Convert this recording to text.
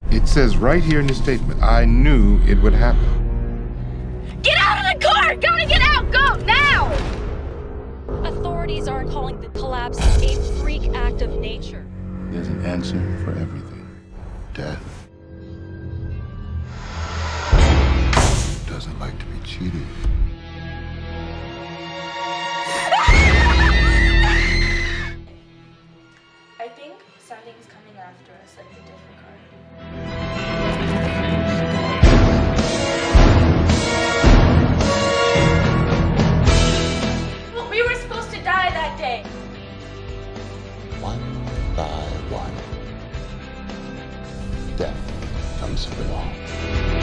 It says right here in the statement, I knew it would happen. Get out of the car! Gotta get out! Go, now! Authorities are calling the collapse a freak act of nature. There's an answer for everything. Death doesn't like to be cheated. I think something's coming after us, like the different card. Well, we were supposed to die that day. One by one, death comes for them all.